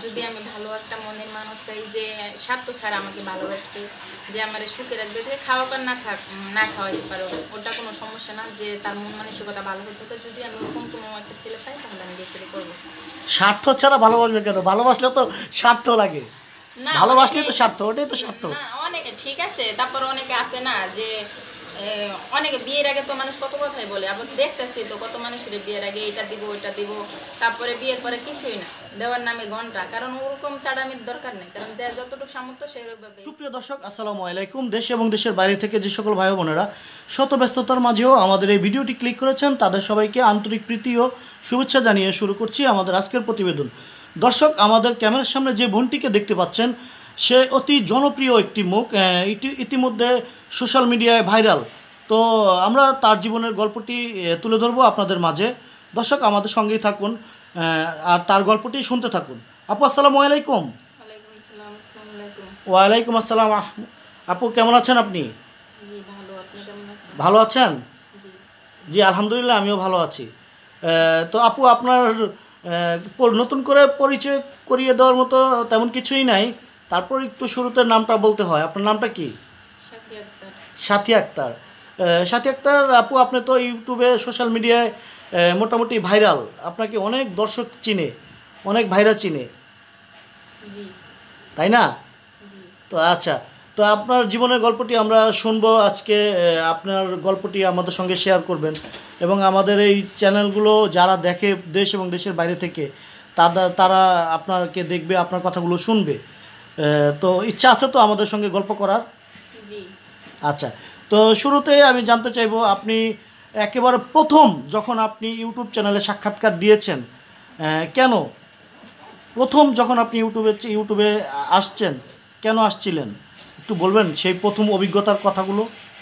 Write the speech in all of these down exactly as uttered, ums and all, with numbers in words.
যদি আমি ভালো একটা মনের মানুষ চাই যে স্বার্থ ছাড়া আমাকে ভালোবাসবে, যে আমার সুখে রাখবে, যে খাওয়া পার না থাক না খাওয়াইতে পারো, ওটা কোনো সমস্যা না, যে তার মন মানসিকতা ভালো হতে হবে। যদি আমি ওরকম কোনো একটা ছেলে পাই তাহলে আমি বিয়ে শাদী করবো। স্বার্থ ছাড়া ভালোবাসবে কেন? ভালোবাসলে তো স্বার্থ লাগে, ভালোবাসলে তো স্বার্থ, ওটাই তো স্বার্থ। না অনেকে ঠিক আছে, তারপর অনেকে আছে না যে অনেকে বিয়ের আগে তো মানুষ কত কথাই বলে, আবার দেখতেছি তো কত মানুষের বিয়ের আগে এটা দিব ওইটা দিব, তারপরে বিয়ের পরে কিছুই না, দেওয়ার নামে ঘন্টা। কারণ ওরকম চাড়ামির দরকার নেই, কারণ যে যতটুকু সামর্থ্য সেইভাবে। সুপ্রিয় দর্শক, আসসালামু আলাইকুম। দেশ এবং দেশের বাইরে থেকে যে সকল ভাই বোনেরা শত ব্যস্ততার মাঝেও আমাদের এই ভিডিওটি ক্লিক করেছেন, তাদের সবাইকে আন্তরিক প্রীতি ও শুভেচ্ছা জানিয়ে শুরু করছি আমাদের আজকের প্রতিবেদন। দর্শক, আমাদের ক্যামেরার সামনে যে বোনটিকে দেখতে পাচ্ছেন, সে অতি জনপ্রিয় একটি মুখ, ইতিমধ্যে সোশ্যাল মিডিয়ায় ভাইরাল। তো আমরা তার জীবনের গল্পটি তুলে ধরবো আপনাদের মাঝে। দর্শক, আমাদের সঙ্গেই থাকুন আর তার গল্পটি শুনতে থাকুন। আপু, আসসালামু আলাইকুম। ওয়ালাইকুম আসসালাম। আপু, কেমন আছেন আপনি? ভালো আছেন? জি, আলহামদুলিল্লাহ, আমিও ভালো আছি। তো আপু, আপনার নতুন করে পরিচয় করিয়ে দেওয়ার মতো তেমন কিছুই নাই, তারপর একটু শুরুতে নামটা বলতে হয়। আপনার নামটা কি? সাথী আক্তার। সাথী আক্তার আপু, আপনি তো ইউটিউবে সোশ্যাল মিডিয়ায় মোটামুটি ভাইরাল, আপনাকে অনেক দর্শক চিনে, অনেক ভাইরা চিনে, তাই না? তো আচ্ছা, তো আপনার জীবনের গল্পটি আমরা শুনবো আজকে। আপনার গল্পটি আমাদের সঙ্গে শেয়ার করবেন এবং আমাদের এই চ্যানেলগুলো যারা দেখে দেশ এবং দেশের বাইরে থেকে, তারা তারা আপনাকে দেখবে, আপনার কথাগুলো শুনবে। তো ইচ্ছা আছে তো আমাদের সঙ্গে গল্প করার? আচ্ছা, তো শুরুতে আমি জানতে চাইবো, আপনি একেবারে প্রথম যখন আপনি ইউটিউব চ্যানেলে সাক্ষাৎকার দিয়েছেন, কেন প্রথম যখন আপনি ইউটিউবে ইউটিউবে আসছেন, কেন আসছিলেন একটু বলবেন সেই প্রথম অভিজ্ঞতার কথাগুলো?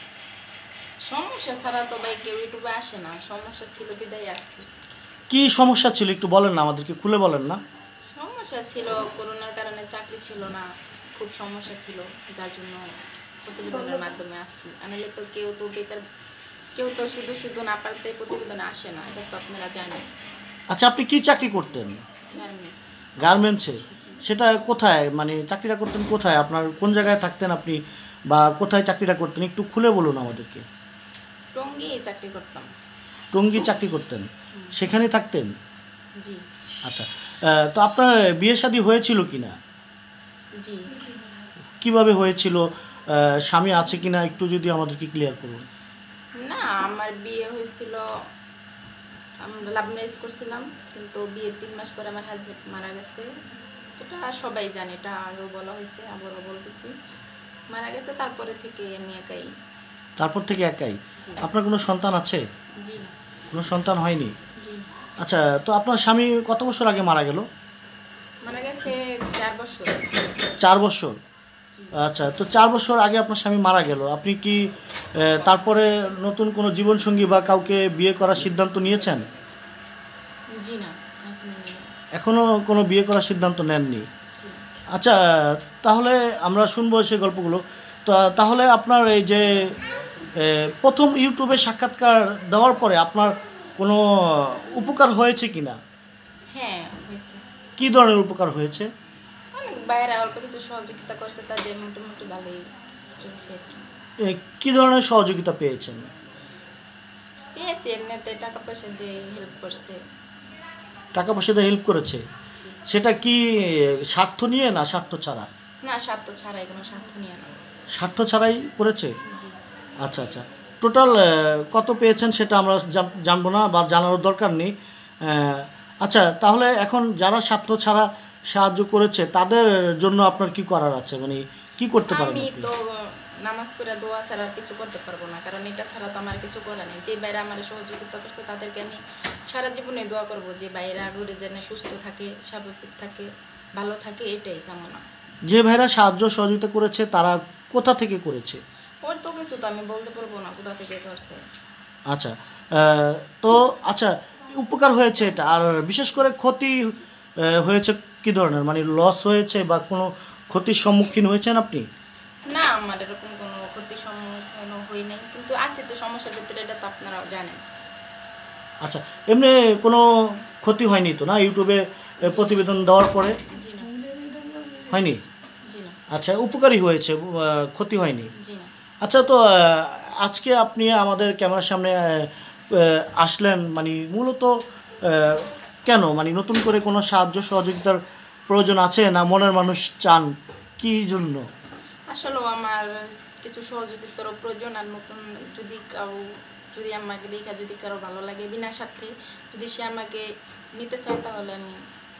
সমস্যা ছাড়া তো ভাই কেউ ইউটিউবে আসে না, সমস্যা ছিল বিদায় আসছি। কি সমস্যা ছিল একটু বলেন না, আমাদেরকে খুলে বলেন না। সমস্যা ছিল করোনার কারণে চাকরি ছিল না, খুব সমস্যা ছিল, যার জন্য প্রতিবেদনের মাধ্যমে আসছি। আনলে তো কেউ তো বেকার, কেউ তো শুধু শুধু না পারতে প্রতিবেদনে আসে না, এটা তো আপনারা জানেন। আচ্ছা, আপনি কি চাকরি করতেন? গার্মেন্টস। গার্মেন্টসে? সেটা কোথায়, মানে চাকরিটা করতেন কোথায়? আপনার কোন জায়গায় থাকতেন আপনি, বা কোথায় চাকরিটা করতেন একটু খুলে বলুন আমাদেরকে। টঙ্গী চাকরি করতাম। টঙ্গী চাকরি করতেন, সেখানেই থাকতেন? জি। আচ্ছা, তো আপনার বিয়ে শাদী হয়েছিল কি না? জি। কিভাবে হয়েছিল, স্বামী আছে কিনা একটু যদি আমাদেরকে ক্লিয়ার করুন। না, আমার বিয়ে হয়েছিল, আমরা লাভ ম্যারেজ করছিলাম, কিন্তু বিয়ের তিন মাস পরে আমার হাজবেন্ড মারা গেছে। এটা সবাই জানে, এটা আগেও বলা হয়েছে, আবারও বলতেছি, মারা গেছে। তারপরে থেকে আমি একাই। তারপর থেকে একাই? আপনার কোনো সন্তান আছে? জি না, কোনো সন্তান হয়নি। জি। আচ্ছা, তো আপনার স্বামী কত বছর আগে মারা গেল? মারা গেছে চার বছর। চার বছর? আচ্ছা, তো চার বছর আগে আপনার স্বামী মারা গেল, আপনি কি তারপরে নতুন কোনো জীবনসঙ্গী বা কাউকে বিয়ে করার সিদ্ধান্ত নিয়েছেন? জি না, এখনও কোনো বিয়ে করার সিদ্ধান্ত নেননি? আচ্ছা, তাহলে আমরা শুনবো সেই গল্পগুলো। তো তাহলে আপনার এই যে প্রথম ইউটিউবে সাক্ষাৎকার দেওয়ার পরে আপনার কোনো উপকার হয়েছে কি না? হ্যাঁ, হয়েছে। কী ধরনের উপকার হয়েছে? অনেক বাইরে অল্প কিছু সহযোগিতা করছে, তাদের মোটামুটি ভালোই চলছে আর কি। কী ধরনের সহযোগিতা পেয়েছেন? পেয়েছি, এমনিতে টাকা পয়সা দিয়ে হেল্প করছে। টাকা পয়সা দিয়ে হেল্প করেছে? সেটা কি স্বার্থ নিয়ে না স্বার্থ ছাড়া? না, স্বার্থ ছাড়াই, কোনো স্বার্থ নিয়ে না। স্বার্থ ছাড়াই করেছে? জি। আচ্ছা আচ্ছা, টোটাল কত পেয়েছেন সেটা আমরা জানবো না বা জানারও দরকার নেই। আচ্ছা, তাহলে এখন যারা স্বার্থ ছাড়া সাহায্য করেছে তাদের জন্য আপনার কি করার আছে, মানে কি করতে পারেন? আমি তো নামাজ পড়ে দোয়া ছাড়া কিছু করতে পারবো না, কারণ এটা ছাড়া তো আমার কিছু করার নেই। যে বাইরে আমার সহযোগিতা করছে তাদেরকে আমি সারা জীবনে দোয়া করবো, যে বাইরে ঘুরে যেন সুস্থ থাকে, স্বাভাবিক থাকে, ভালো থাকে, এটাই কামনা। যে ভাইরা সাহায্য সহযোগিতা করেছে তারা কোথা থেকে করেছে? ওর তো কিছু তো আমি বলতে পারবো না কোথা থেকে করছে। আচ্ছা, তো আচ্ছা, উপকার হয়েছে এটা, আর বিশেষ করে ক্ষতি হয়েছে কি ধরনের, মানে লস হয়েছে বা কোনো ক্ষতির সম্মুখীন হয়েছেন আপনি? না, আমার এরকম কোনো ক্ষতির সম্মুখীন হই নাই, কিন্তু আছে তো সমস্যার ভিতরে, এটা তো আপনারাও জানেন। আচ্ছা, এমনি কোনো ক্ষতি হয়নি তো না ইউটিউবে প্রতিবেদন দেওয়ার পরে? হয়নি? জি না। আচ্ছা, উপকারী হয়েছে, আহ, ক্ষতি হয়নি। জি না। আচ্ছা, তো আহ, আজকে আপনি আমাদের ক্যামেরার সামনে আহ, আহ, আসলেন মানে মূলত আহ, কেন, মানে নতুন করে কোনো সাহায্য সহযোগিতার প্রয়োজন আছে না মনের মানুষ চান, কি জন্য? আসলেও আমার কিছু সহযোগিতারও প্রয়োজন, আর নতুন যদি কাউ যদি আমাকে দেখা যদি কারো ভালো লাগে বিনা স্বার্থে যদি সে আমাকে নিতে চায় তাহলে আমি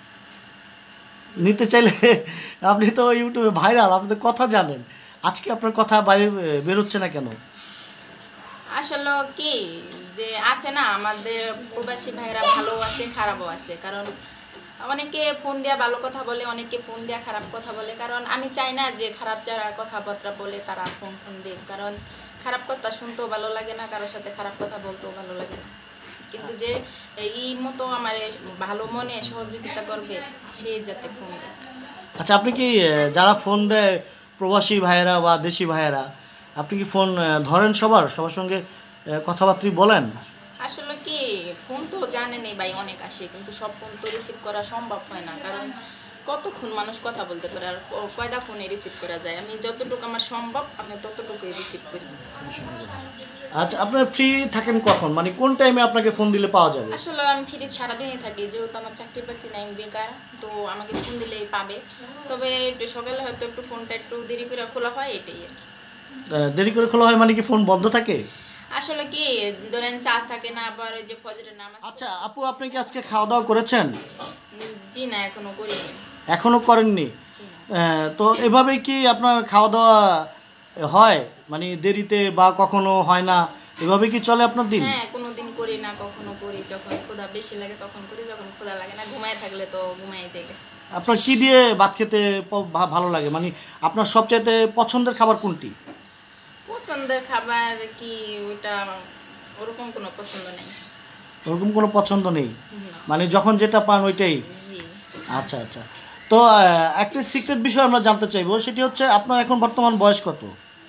নিতে চাইলে আপনি তো ইউটিউবে ভাইরাল, আপনি তো কথা জানেন, আজকে আপনার কথা বাইরে আহ, বেরোচ্ছে না কেন? আসলে কি যে আছে না আমাদের প্রবাসী ভাইরা ভালো আছে খারাপও আছে, কারণ অনেকে ফোন দিয়া ভালো কথা বলে, অনেকে ফোন দিয়া খারাপ কথা বলে। কারণ আমি চাই না যে খারাপ যারা কথাবার্তা বলে তারা ফোন ফোন দেখ, কারণ খারাপ কথা শুনতেও ভালো লাগে না, কারোর সাথে খারাপ কথা বলতেও ভালো লাগে না। কিন্তু যে এই মতো আমার ভালো মনে সহযোগিতা করবে সে যাতে ফোন দেয়। আচ্ছা, আপনি কি আহ, যারা ফোন দেয় প্রবাসী ভাইয়েরা বা দেশি ভাইয়েরা, আপনি কি ফোন আহ, ধরেন সবার সবার সঙ্গে আহ, কথাবার্তা বলেন? আসলে কি ফোন তো জানেনই ভাই অনেক আসে, কিন্তু সব ফোন তো রিসিভ করা সম্ভব হয় না, কারণ কতক্ষণ মানুষ কথা বলতে পারে আর ক- কয়টা ফোনে রিসিভ করা যায়। আমি যতটুকু আমার সম্ভব আমি ততটুকুই রিসিভ করি। আচ্ছা, আপনার ফ্রি থাকেন কখন, মানে কোন টাইমে আপনাকে ফোন দিলে পাওয়া যাবে? আসলে আমি ফ্রি সারাদিনই থাকি, যেহেতু আমার চাকরি বাকরি নাই, আমি বেকার, তো আমাকে ফোন দিলেই পাবে। তবে একটু সকালে হয়তো একটু ফোনটা একটু দেরি করে খোলা হয়, এটাই আর কি। আহ, দেরি করে খোলা হয় মানে কি ফোন বন্ধ থাকে? আসলে কি ধরেন চার্জ থাকে না, আবার ওই যে ফজরের নামাজ। আচ্ছা আপু, আপনি কি আজকে খাওয়া দাওয়া করেছেন? উম, জি না, এখনো করিনি। এখনো করেননি? জি না। আহ, তো এভাবেই কি আপনার খাওয়া দাওয়া হয়, মানে দেরিতে বা কখনো হয় না, এভাবে কি চলে আপনার দিন? হ্যাঁ, কোনোদিন করি না, কখনো করি। যখন ক্ষুধা বেশি লাগে তখন করি, যখন ক্ষুধা লাগে না ঘুমায় থাকলে তো ঘুমাই যাই। আপনার কি দিয়ে ভাত খেতে প- ভা- ভালো লাগে, মানে আপনার সবচাইতে পছন্দের খাবার কোনটি? পছন্দের খাবার কি ওইটা ওরকম কোনো পছন্দ নেই। ওরকম কোনো পছন্দ নেই, না। মানে যখন যেটা পান ওইটাই? জি। আচ্ছা আচ্ছা। তো আহ, একটা সিক্রেট বিষয় আমরা জানতে চাইবো, সেটি হচ্ছে আপনার এখন বর্তমান বয়স কত?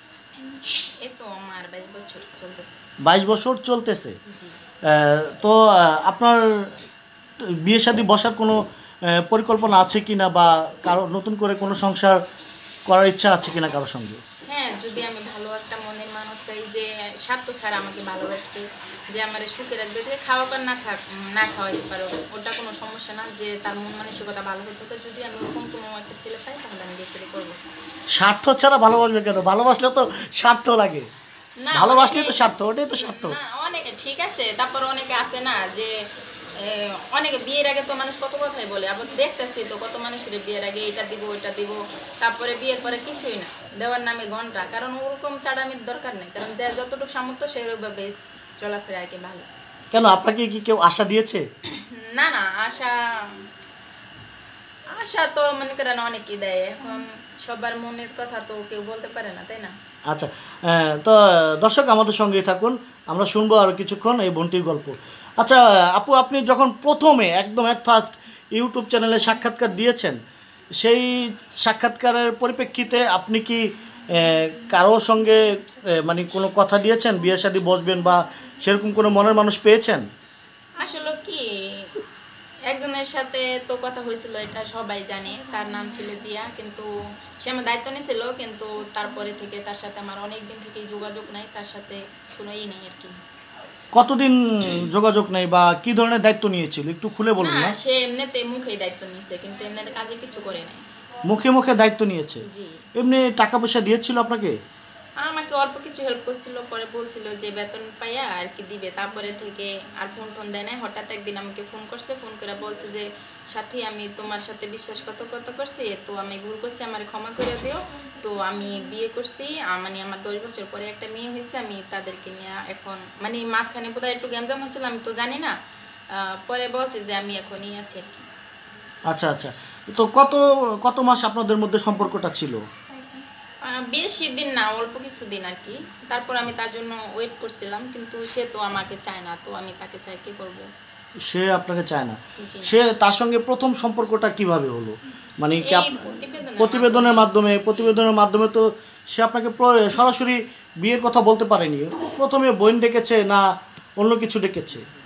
এই তো আমার বাইশ বছর চলতেছে। বাইশ বছর চলতেছে। জি। আহ, তো আহ, আপনার বিয়ে শাদী বসার কোনো আহ, পরিকল্পনা আছে কিনা, বা কারো নতুন করে কোনো সংসার করার ইচ্ছা আছে কিনা কারোর সঙ্গে? হ্যাঁ, যদি আমি ভালো একটা মনের মানুষ চাই যে স্বার্থ ছাড়া আমাকে ভালোবাসবে, যে আমার সুখে রাখবে, যে খাওয়া পার না খাক না খাওয়াইতে পারো ওটা কোনো সমস্যা না, যে তার মন মানসিকতা ভালো হতে হবে। যদি আমি ওরকম কোনো একটা ছেলে পাই তাহলে আমি বিয়ে শাদী করবো। স্বার্থ ছাড়া ভালোবাসবে কেন? ভালোবাসলে তো স্বার্থ লাগে, না, ভালোবাসলে তো অনেকে- স্বার্থ, ওটাই তো স্বার্থ। না, অনেকে ঠিক আছে, তারপর অনেকে আছে না যে এ, অনেকে বিয়ের আগে তো মানুষ কত কথাই বলে, আবার দেখতেছি তো কত মানুষের বিয়ের আগে এটা দিব ওইটা দিব, তারপরে বিয়ের পরে কিছুই না, দেওয়ার নামে ঘন্টা। কারণ ওরকম চাড়ামির দরকার নেই, কারণ যে যতটুকু সামর্থ্য সেইভাবে চলাফেরা আর কি ভালো। কেন, আপনাকে কি কেউ আশা দিয়েছে? না না, আশা আশা তো মনে করেন অনেকেই দেয়, এখন সবার মনের কথা তো কেউ বলতে পারে না, তাই না? আচ্ছা, আহ, তো দর্শক আমাদের সঙ্গেই থাকুন, আমরা শুনবো আরও কিছুক্ষণ এই বোনটির গল্প। আচ্ছা আপু, আপনি যখন প্রথমে একদম অ্যাট ফার্স্ট ইউটিউব চ্যানেলে সাক্ষাৎকার দিয়েছেন, সেই সাক্ষাৎকারের পরিপ্রেক্ষিতে আপনি কি আহ, কারোর সঙ্গে আহ, মানে কোনো কথা দিয়েছেন, বিয়ে শাদী বসবেন বা সেরকম কোনো মনের মানুষ পেয়েছেন? আসলে কি একজনের সাথে তো কথা হয়েছিল, এটা সবাই জানে, তার নাম ছিল জিয়া, কিন্তু সে আমার দায়িত্ব নিয়েছিল, কিন্তু তারপরে থেকে তার সাথে আমার অনেক দিন থেকে যোগাযোগ নাই, তার সাথে কোনো ই নেই আর কি। কতদিন যোগাযোগ নেই বা কি ধরনের দায়িত্ব নিয়েছিল, একটু খুলে বলুন না, না। সে এমনিতে মুখেই দায়িত্ব নিয়েছে, কিন্তু এমনিতে কাজে কিছু করে নাই। মুখে মুখে দায়িত্ব নিয়েছে? জি। এমনি টাকা পয়সা দিয়েছিল আপনাকে? আমাকে অল্প কিছু হেল্প করছিল, পরে বলছিল যে বেতন পাইয়া আর কি দিবে, তারপরে থেকে আর ফোন টোন দেয় নাই। হঠাৎ একদিন আমাকে ফোন করছে, ফোন করে বলছে যে সাথী, আমি তোমার সাথে বিশ্বাসঘাতকতা করছি, তো আমি ভুল করছি, আমার ক্ষমা করে দিও। তো আমি বিয়ে করছি, আ- মানে আমার দশ বছর পরে একটা মেয়ে হয়েছে, আমি তাদেরকে নিয়ে এখন মানে মাঝখানে বোধহয় একটু গ্যাঞ্জাম হয়েছিল, আমি তো জানি না। আহ, পরে বলছে যে আমি এখনই আছি আর কি। আচ্ছা আচ্ছা। তো কত কত মাস আপনাদের মধ্যে সম্পর্কটা ছিল? আহ, বেশি দিন না, অল্প কিছু দিন আর কি। তারপর আমি তার জন্য ওয়েট করছিলাম, কিন্তু সে তো আমাকে চায় না, তো আমি তাকে চাই, কি করব। সে আপনাকে চায় না? জি। সে তার সঙ্গে প্রথম সম্পর্কটা কিভাবে হলো, মানে কি এই আপ- প্রতিবেদনের প্রতিবেদনের মাধ্যমে? প্রতিবেদনের মাধ্যমে তো সে আপনাকে প্র- সরাসরি বিয়ের কথা বলতে পারেনি, প্রথমে বোন ডেকেছে না অন্য কিছু ডেকেছে?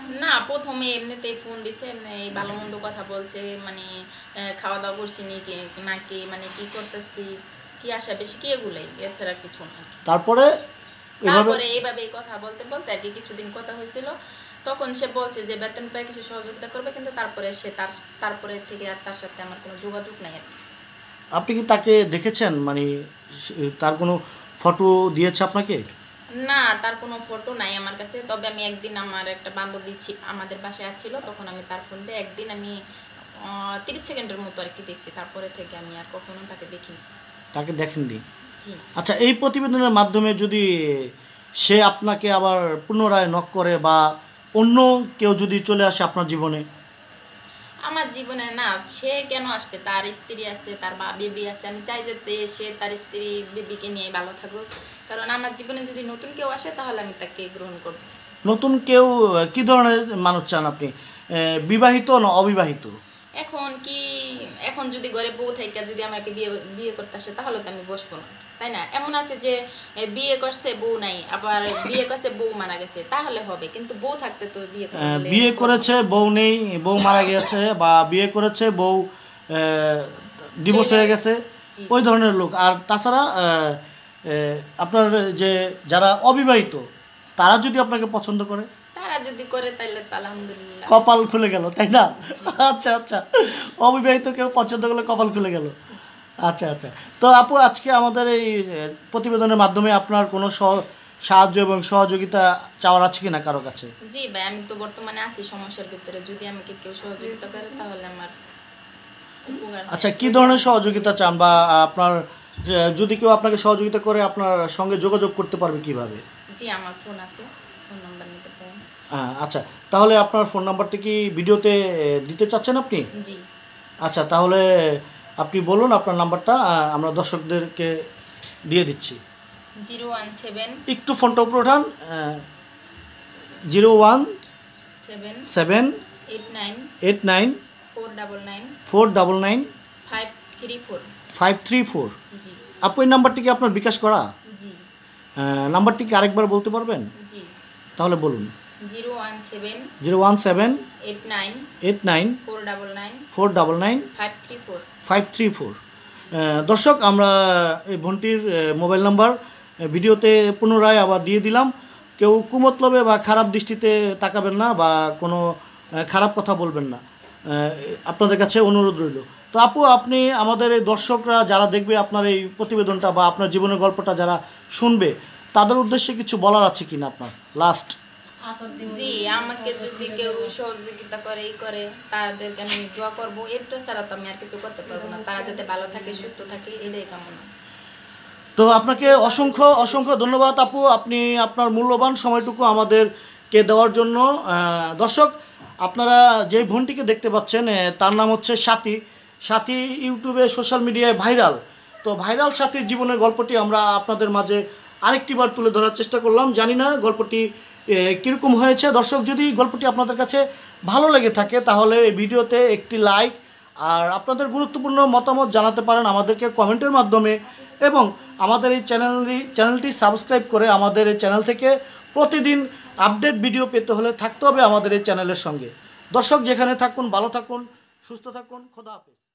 না, প্রথমে এমনিতেই ফোন দিছে, এমনি এই ভালো মন্দ কথা বলছে, মানে আহ, খাওয়া দাওয়া করছি নাকি নাকি মানে কি করতেছি, কি আশা বেশি, কি এগুলাই, এছাড়া কিছু না। তারপরে এভাবে তারপরে এইভাবে এই কথা বলতে বলতে আর কি কিছুদিন কথা হয়েছিল, তখন সে বলছে যে বেতন পায় কিছু সহযোগিতা করবে, কিন্তু তারপরে সে তার তারপরে থেকে আর তার সাথে আমার কোনো যোগাযোগ নাই আর কি। আপনি কি তাকে দেখেছেন, মানে সে- তার কোনো ফটো দিয়েছে আপনাকে? না, তার কোনো ফটো নাই আমার কাছে, তবে আমি একদিন আমার একটা বান্ধবী ছি- আমাদের বাসায় আসছিল, তখন আমি তার ফোন দিয়ে একদিন আমি তিরিশ সেকেন্ডের মতো আর কি দেখছি, তারপরে থেকে আমি আর কখনো তাকে দেখিনি। তাকে দেখেননি? জি। আচ্ছা, এই প্রতিবেদনের মাধ্যমে যদি সে আপনাকে আবার পুনরায় নক করে বা অন্য কেউ যদি চলে আসে আপনার জীবনে? আমার জীবনে না, সে কেন আসবে, তার স্ত্রী আছে, তার বা বেবি আছে, আমি চাই যে তে- সে তার স্ত্রী বেবিকে নিয়ে ভালো থাকুক, কারণ আমার জীবনে যদি নতুন কেউ আসে তাহলে আমি তাকে গ্রহণ করব। নতুন কেউ আহ, কি ধরনের মানুষ চান আপনি? আহ, বিবাহিত না অবিবাহিত? এখন কি, এখন যদি ঘরে বউ থেকে যদি আমাকে বিয়ে বিয়ে করতে আসে তাহলে তো আমি বসবো না, তাই না? এমন আছে যে এ, বিয়ে করছে বউ নাই, আবার বিয়ে করছে বউ মারা গেছে, তাহলে হবে, কিন্তু বউ থাকতে তো বিয়ে করতে আহ, হলে বিয়ে বউ- করেছে বউ নেই, বউ মারা গেছে, বা বিয়ে করেছে বউ ডিভোর্স হয়ে গেছে, জি। ওই ধরনের লোক। আর তাছাড়া আহ, আহ, আপনার যে যারা অবিবাহিত, তারা যদি আপনাকে পছন্দ করে, তারা যদি করে তাহলে তো আলহামদুলিল্লাহ। কপাল খুলে গেল, তাই না? আচ্ছা আচ্ছা, অবিবাহিত কেউ পছন্দ করলে কপাল খুলে গেল। আচ্ছা আচ্ছা। তো আপু, আজকে আমাদের এই আহ, প্রতিবেদনের মাধ্যমে আপনার কোনো সহ- সাহায্য এবং সহযোগিতা চাওয়ার আছে কিনা কারো কাছে? জি ভাই, আমি তো বর্তমানে আছি সমস্যার ভিতরে, যদি আমাকে কেউ সহযোগিতা করে তাহলে আমার উপকার হয়। আচ্ছা, কি ধরনের সহযোগিতা চান, বা আপনার যে- যদি কেউ আপনাকে সহযোগিতা করে আপনার সঙ্গে যোগাযোগ করতে পারবে কিভাবে? জি, আমার ফোন আছে, ফোন নাম্বার নিতে পারেন। হ্যাঁ, আচ্ছা, তাহলে আপনার ফোন নাম্বারটি কি ভিডিওতে আহ, দিতে চাচ্ছেন আপনি? জি। আচ্ছা, তাহলে আপনি বলুন আপনার নাম্বারটা, আহ, আমরা দর্শকদেরকে দিয়ে দিচ্ছি। জিরো ওয়ান সেভেন একটু ফোনটা উপরে ওঠান। Zero one seven seven eight nine eight nine four double nine four double nine five three four. Five three four. জি। আপু, এই নাম্বারটি কি আপনার বিকাশ করা? জি। আহ, নাম্বারটি কি আরেকবার বলতে পারবেন? জি। তাহলে বলুন। Zero one seven zero one seven eight nine eight nine four double nine four double nine five three four. Five three four. দর্শক, আমরা এই বোনটির আহ, মোবাইল নাম্বার আহ, ভিডিওতে পুনরায় আবার দিয়ে দিলাম। কেউ কুমতলবে বা খারাপ দৃষ্টিতে তাকাবেন না, বা কোনো আহ, খারাপ কথা বলবেন না, আহ, আপনাদের কাছে অনুরোধ রইল। তো আপু, আপনি আমাদের এই দর্শকরা যারা দেখবে আপনার এই প্রতিবেদনটা বা আপনার জীবনের গল্পটা যারা শুনবে, তাদের উদ্দেশ্যে কিছু বলার আছে কিনা আপনার লাস্ট? জি, আমাকে যদি কেউ সহযোগিতা করে ই করে তাদেরকে আমি দোয়া করবো, এটা ছাড়া তো আমি আর কিছু করতে পারবো না, তারা যাতে ভালো থাকে সুস্থ থাকে এটাই কামনা। তো আপনাকে অসংখ্য অসংখ্য ধন্যবাদ আপু, আপনি আপনার মূল্যবান সময়টুকু আমাদেরকে দেওয়ার জন্য। আহ, দর্শক, আপনারা যে বোনটিকে দেখতে পাচ্ছেন, আহ, তার নাম হচ্ছে সাথী। সাথী ইউটিউবে সোশ্যাল মিডিয়ায় ভাইরাল। তো ভাইরাল সাথীর জীবনের গল্পটি আমরা আপনাদের মাঝে আরেকটিবার তুলে ধরার চেষ্টা করলাম। জানি না গল্পটি আহ, কীরকম হয়েছে। দর্শক, যদি গল্পটি আপনাদের কাছে ভালো লেগে থাকে তাহলে এই ভিডিওতে একটি লাইক আর আপনাদের গুরুত্বপূর্ণ মতামত জানাতে পারেন আমাদেরকে কমেন্টের মাধ্যমে, এবং আমাদের এই চ্যানেলটি চ্যানেলটি সাবস্ক্রাইব করে আমাদের এই চ্যানেল থেকে প্রতিদিন আপডেট ভিডিও পেতে হলে থাকতে হবে আমাদের এই চ্যানেলের সঙ্গে। দর্শক, যেখানে থাকুন ভালো থাকুন, সুস্থ থাকুন। খোদা হাফেজ।